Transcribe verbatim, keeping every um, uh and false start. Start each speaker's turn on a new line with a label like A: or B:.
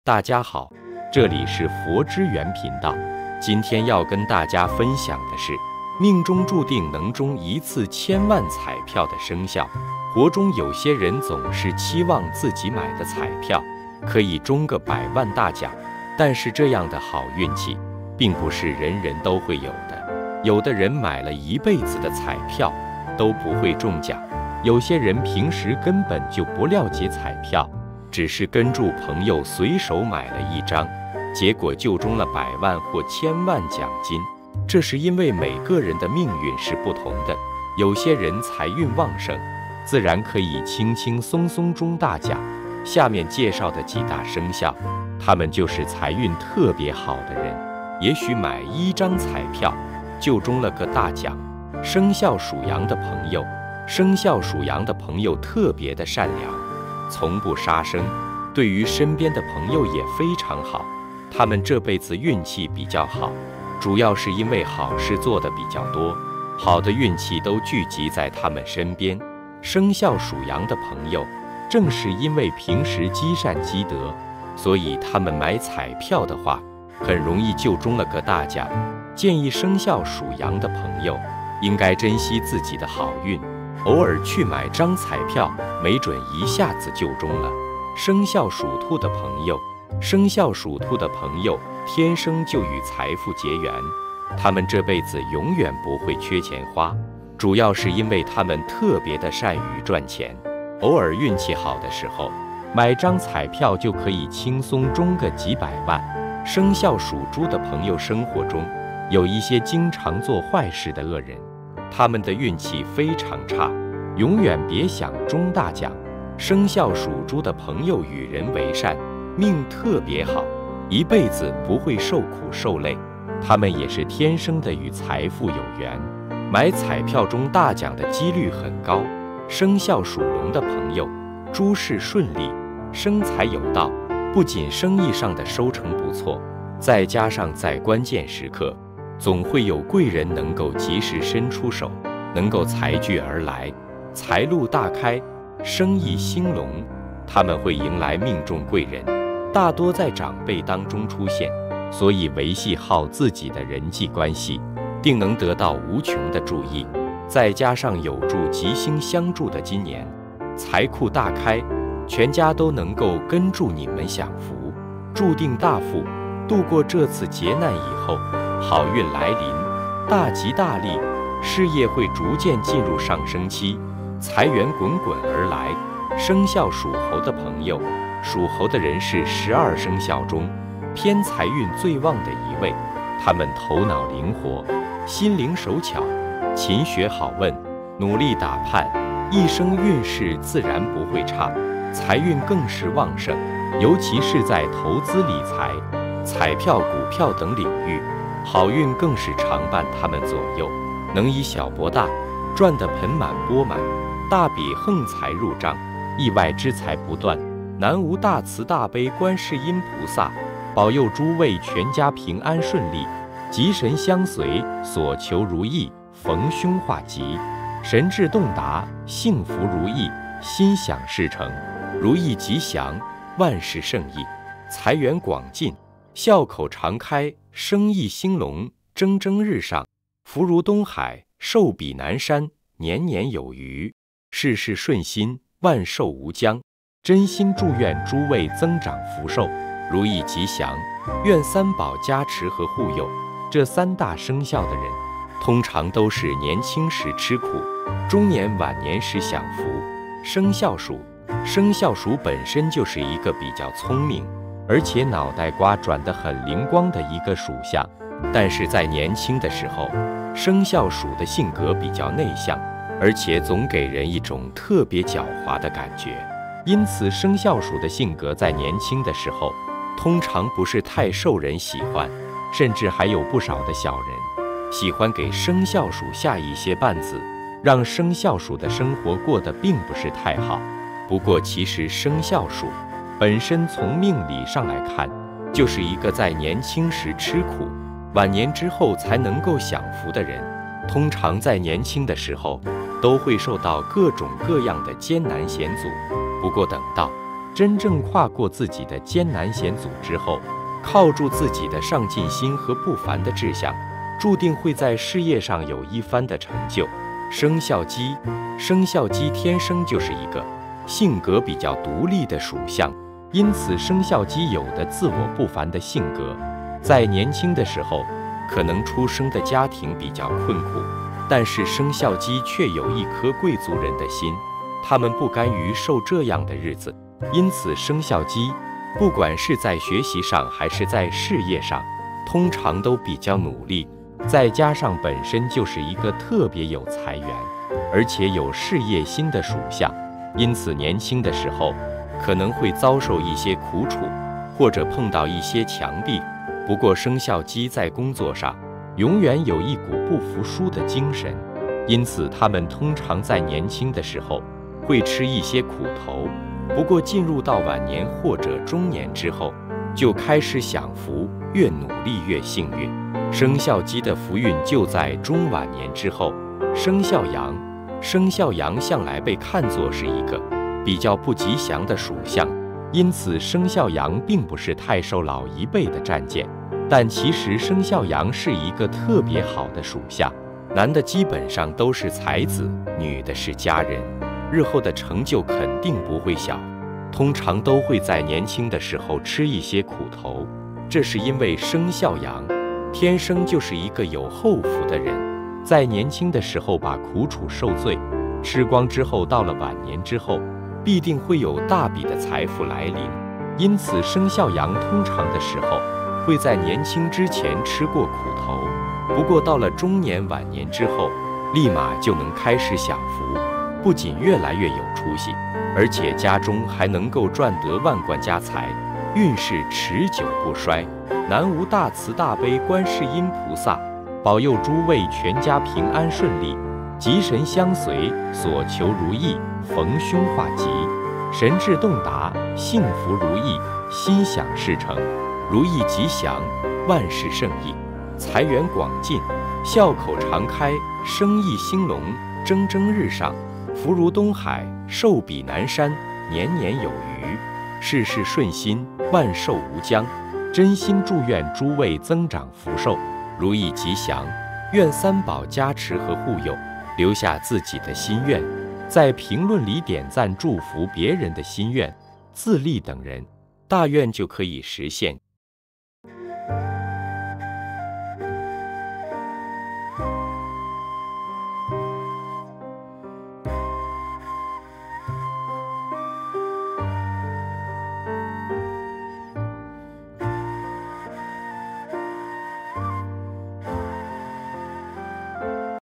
A: 大家好，这里是佛之源频道。今天要跟大家分享的是，命中注定能中一次千万彩票的生肖。活中有些人总是期望自己买的彩票可以中个百万大奖，但是这样的好运气，并不是人人都会有的。有的人买了一辈子的彩票都不会中奖，有些人平时根本就不了解彩票，只是跟住朋友随手买了一张，结果就中了百万或千万奖金。这是因为每个人的命运是不同的，有些人财运旺盛，自然可以轻轻松松中大奖。下面介绍的几大生肖，他们就是财运特别好的人，也许买一张彩票就中了个大奖。生肖属羊的朋友，生肖属羊的朋友特别的善良，从不杀生，对于身边的朋友也非常好。他们这辈子运气比较好，主要是因为好事做的比较多，好的运气都聚集在他们身边。生肖属羊的朋友，正是因为平时积善积德，所以他们买彩票的话，很容易就中了个大奖。建议生肖属羊的朋友应该珍惜自己的好运，偶尔去买张彩票，没准一下子就中了。生肖属兔的朋友，生肖属兔的朋友天生就与财富结缘，他们这辈子永远不会缺钱花，主要是因为他们特别的善于赚钱。偶尔运气好的时候，买张彩票就可以轻松中个几百万。生肖属猪的朋友，生活中有一些经常做坏事的恶人，他们的运气非常差，永远别想中大奖。生肖属猪的朋友与人为善，命特别好，一辈子不会受苦受累。他们也是天生的与财富有缘，买彩票中大奖的几率很高。生肖属龙的朋友，诸事顺利，生财有道，不仅生意上的收成不错，再加上在关键时刻总会有贵人能够及时伸出手，能够财聚而来，财路大开，生意兴隆。他们会迎来命中贵人，大多在长辈当中出现，所以维系好自己的人际关系，定能得到无穷的注意。再加上有助吉星相助的今年，财库大开，全家都能够跟住你们享福，注定大富。度过这次劫难以后，好运来临，大吉大利，事业会逐渐进入上升期，财源滚滚而来。生肖属猴的朋友，属猴的人是十二生肖中偏财运最旺的一位，他们头脑灵活，心灵手巧，勤学好问，努力打判，一生运势自然不会差，财运更是旺盛，尤其是在投资理财、彩票、股票等领域，好运更是常伴他们左右，能以小博大，赚得盆满钵满，大笔横财入账，意外之财不断。南无大慈大悲观世音菩萨，保佑诸位全家平安顺利，吉神相随，所求如意，逢凶化吉，神志洞达，幸福如意，心想事成，如意吉祥，万事胜意，财源广进，笑口常开，生意兴隆，蒸蒸日上，福如东海，寿比南山，年年有余，事事顺心，万寿无疆。真心祝愿诸位增长福寿，如意吉祥，愿三宝加持和护佑。这三大生肖的人，通常都是年轻时吃苦，中年晚年时享福。生肖属，生肖属本身就是一个比较聪明，而且脑袋瓜转得很灵光的一个属相，但是在年轻的时候，生肖属的性格比较内向，而且总给人一种特别狡猾的感觉。因此生肖属的性格在年轻的时候通常不是太受人喜欢，甚至还有不少的小人喜欢给生肖属下一些绊子，让生肖属的生活过得并不是太好。不过其实生肖属本身从命理上来看，就是一个在年轻时吃苦，晚年之后才能够享福的人。通常在年轻的时候都会受到各种各样的艰难险阻，不过等到真正跨过自己的艰难险阻之后，靠住自己的上进心和不凡的志向，注定会在事业上有一番的成就。生肖鸡，生肖鸡天生就是一个性格比较独立的属相，因此生肖鸡有的自我不凡的性格，在年轻的时候，可能出生的家庭比较困苦，但是生肖鸡却有一颗贵族人的心，他们不甘于受这样的日子，因此生肖鸡不管是在学习上还是在事业上，通常都比较努力，再加上本身就是一个特别有财源，而且有事业心的属相，因此年轻的时候可能会遭受一些苦楚，或者碰到一些墙壁。不过生肖鸡在工作上永远有一股不服输的精神，因此他们通常在年轻的时候会吃一些苦头，不过进入到晚年或者中年之后，就开始享福，越努力越幸运。生肖鸡的福运就在中晚年之后。生肖羊，生肖羊向来被看作是一个比较不吉祥的属相，因此生肖羊并不是太受老一辈的待见，但其实生肖羊是一个特别好的属相，男的基本上都是才子，女的是佳人，日后的成就肯定不会小，通常都会在年轻的时候吃一些苦头，这是因为生肖羊天生就是一个有后福的人，在年轻的时候把苦楚受罪吃光之后，到了晚年之后必定会有大笔的财富来临，因此生肖羊通常的时候会在年轻之前吃过苦头，不过到了中年晚年之后，立马就能开始享福，不仅越来越有出息，而且家中还能够赚得万贯家财，运势持久不衰。南无大慈大悲观世音菩萨，保佑诸位全家平安顺利，吉神相随，所求如意，逢凶化吉，神志洞达，幸福如意，心想事成，如意吉祥，万事胜意，财源广进，笑口常开，生意兴隆，蒸蒸日上，福如东海，寿比南山，年年有余，事事顺心，万寿无疆。真心祝愿诸位增长福寿，如意吉祥，愿三宝加持和护佑，留下自己的心愿，在评论里点赞祝福别人的心愿，自立等人，大愿就可以实现。